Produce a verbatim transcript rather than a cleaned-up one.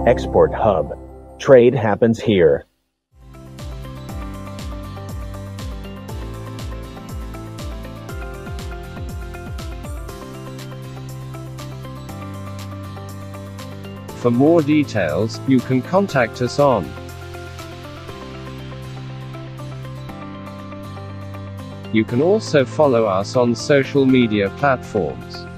ExportHub. Trade happens here. For more details, you can contact us on You can also follow us on social media platforms.